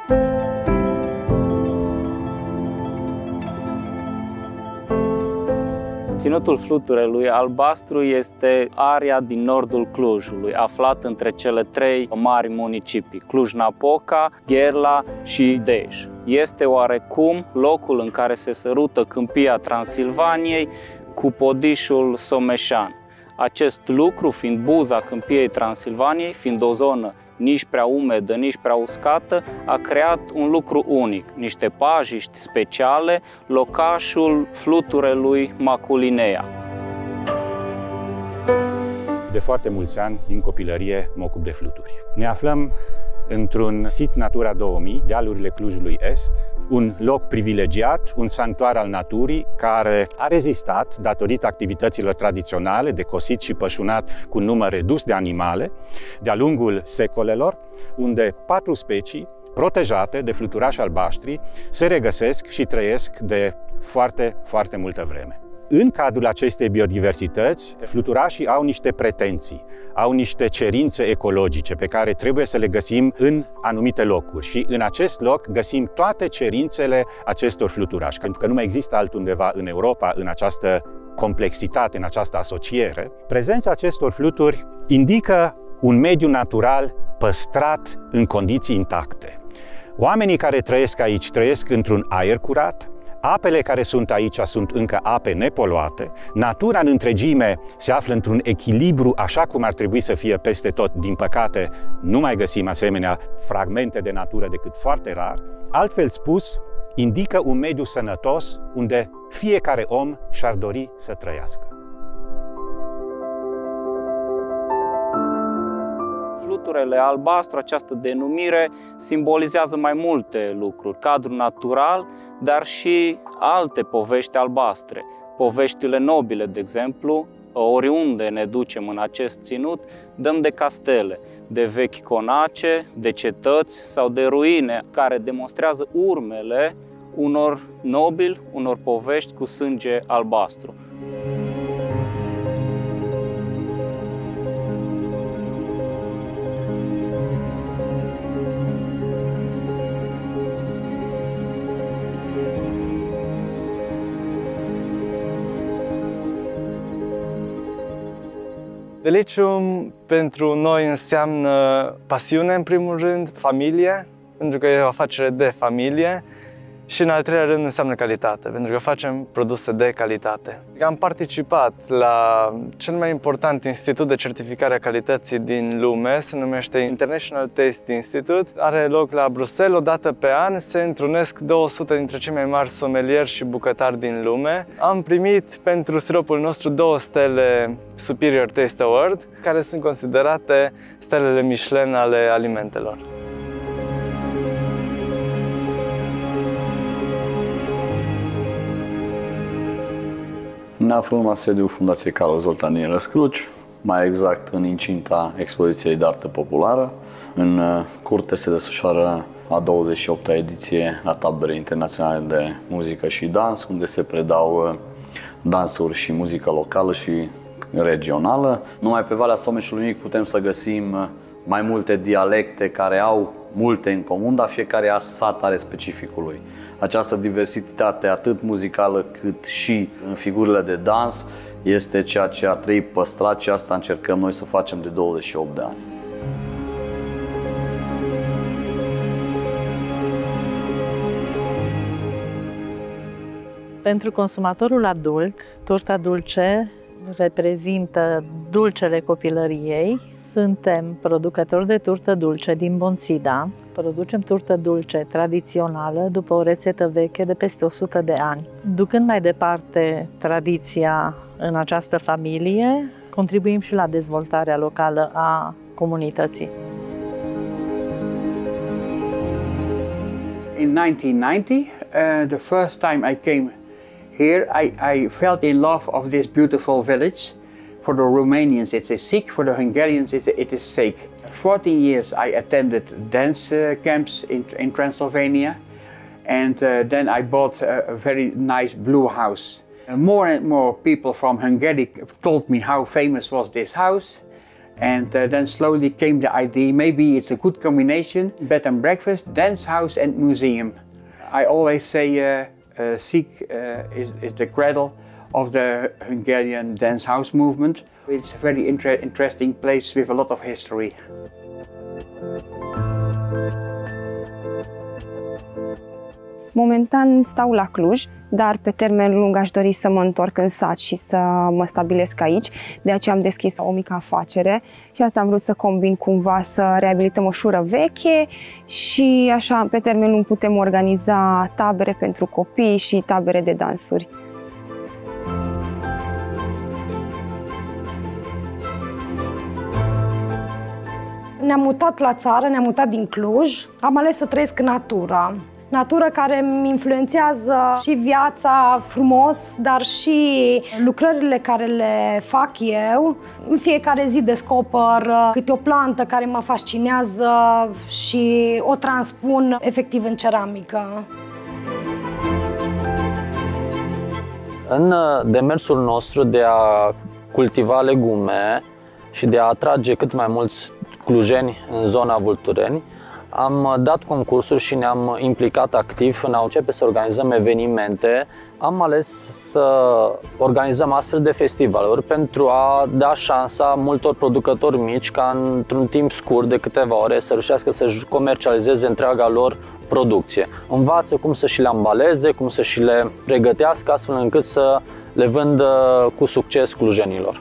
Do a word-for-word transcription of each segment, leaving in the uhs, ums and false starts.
Ținutul Fluturelui Albastru este area din nordul Clujului, aflat între cele trei mari municipii, Cluj-Napoca, Gherla și Dej. Este oarecum locul în care se sărută câmpia Transilvaniei cu Podișul Someșan. Acest lucru, fiind buza câmpiei Transilvaniei, fiind o zonă nici prea umedă, nici prea uscată, a creat un lucru unic, niște pajiști speciale, locașul Fluturelui Maculinea. De foarte mulți ani, din copilărie, mă ocup de fluturi. Ne aflăm într-un sit Natura două mii, dealurile Clujului Est, un loc privilegiat, un sanctuar al naturii care a rezistat datorită activităților tradiționale de cosit și pășunat cu număr redus de animale de-a lungul secolelor, unde patru specii protejate de fluturași albaștri se regăsesc și trăiesc de foarte, foarte multă vreme. În cadrul acestei biodiversități, fluturașii au niște pretenții, au niște cerințe ecologice pe care trebuie să le găsim în anumite locuri și în acest loc găsim toate cerințele acestor fluturași, pentru că nu mai există altundeva în Europa în această complexitate, în această asociere. Prezența acestor fluturi indică un mediu natural păstrat în condiții intacte. Oamenii care trăiesc aici trăiesc într-un aer curat, apele care sunt aici sunt încă ape nepoluate, natura în întregime se află într-un echilibru așa cum ar trebui să fie peste tot. Din păcate, nu mai găsim asemenea fragmente de natură decât foarte rar. Altfel spus, indică un mediu sănătos unde fiecare om și-ar dori să trăiască. Fluturele albastru, această denumire, simbolizează mai multe lucruri, cadrul natural, dar și alte povești albastre. Poveștile nobile, de exemplu, oriunde ne ducem în acest ținut, dăm de castele, de vechi conace, de cetăți sau de ruine, care demonstrează urmele unor nobili, unor povești cu sânge albastru. Delicium pentru noi înseamnă pasiune, în primul rând, familie, pentru că e o afacere de familie, și în al treilea rând înseamnă calitate, pentru că facem produse de calitate. Am participat la cel mai important institut de certificare a calității din lume, se numește International Taste Institute. Are loc la Bruxelles, o dată pe an, se întrunesc două sute dintre cei mai mari somelieri și bucătari din lume. Am primit pentru siropul nostru două stele Superior Taste Award, care sunt considerate stelele Michelin ale alimentelor. Ne aflăm la sediul Fundației Carol Zoltan din Răscruci, mai exact în incinta expoziției de artă populară. În curte se desfășoară a douăzeci și opta ediție a taberei internaționale de muzică și dans, unde se predau dansuri și muzică locală și regională. Numai pe Valea Someșului Mic putem să găsim mai multe dialecte care au multe în comun, dar fiecare sat are specificul lui. Această diversitate, atât muzicală cât și în figurile de dans, este ceea ce ar trebui păstrat și asta încercăm noi să facem de douăzeci și opt de ani. Pentru consumatorul adult, torta dulce reprezintă dulcele copilăriei. Suntem producători de turtă dulce din Bonțida. Producem turtă dulce tradițională după o rețetă veche de peste o sută de ani. Ducând mai departe tradiția în această familie, contribuim și la dezvoltarea locală a comunității. In nineteen ninety, uh, the first time I came here, I, I felt in love of this beautiful village. For the Romanians it's a sick, for the Hungarians it, it is sake. fourteen years I attended dance uh, camps in, in Transylvania, and uh, then I bought a, a very nice blue house. Uh, more and more people from Hungary told me how famous was this house, And uh, then slowly came the idea, maybe it's a good combination, bed and breakfast, dance house and museum. I always say uh, uh, Sick uh, is, is the cradle of the Hungarian dance house movement. It's a very inter interesting place with a lot of history. Momentan stau la Cluj, dar pe termen lung aș dori să mă întorc în sat și să mă stabilesc aici. De aceea am deschis o mică afacere și asta am vrut să combin cumva, să reabilităm o șură veche și așa pe termen lung putem organiza tabere pentru copii și tabere de dansuri. Ne-am mutat la țară, ne-am mutat din Cluj, am ales să trăiesc în natură. Natură care îmi influențează și viața frumos, dar și lucrările care le fac eu. În fiecare zi descoper câte o plantă care mă fascinează și o transpun efectiv în ceramică. În demersul nostru de a cultiva legume și de a atrage cât mai mulți clujeni în zona Vultureni, am dat concursuri și ne-am implicat activ în a începe să organizăm evenimente. Am ales să organizăm astfel de festivaluri pentru a da șansa multor producători mici ca într-un timp scurt de câteva ore să reușească să-și comercializeze întreaga lor producție. Învață cum să și le ambaleze, cum să și le pregătească astfel încât să le vândă cu succes clujenilor.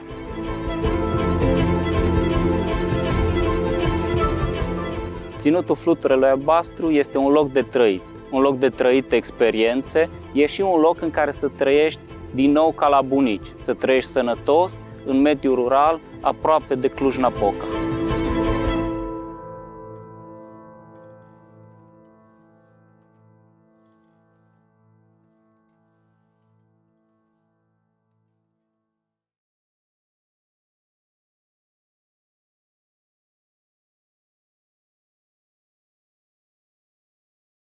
Ținutul Fluturelui Albastru este un loc de trăit, un loc de trăit experiențe, e și un loc în care să trăiești din nou ca la bunici, să trăiești sănătos în mediul rural aproape de Cluj-Napoca.